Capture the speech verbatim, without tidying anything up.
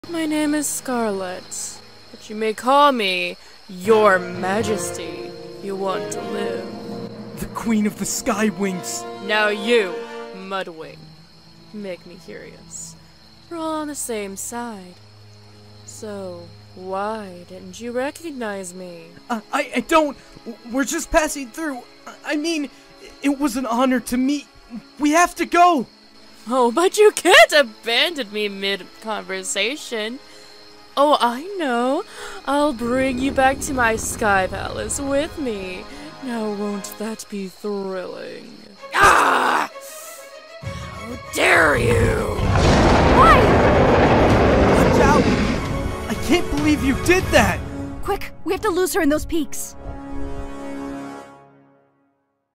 My name is Scarlet, but you may call me Your Majesty. You want to live. The Queen of the Skywings. Now you, Mudwing, make me curious. We're all on the same side. So, why didn't you recognize me? Uh, I, I don't. We're just passing through. I mean, it was an honor to meet. We have to go. Oh, but you can't abandon me mid-conversation. Oh, I know. I'll bring you back to my Sky Palace with me. Now, won't that be thrilling? Ah! How dare you! Why? Watch out! I can't believe you did that! Quick, we have to lose her in those peaks.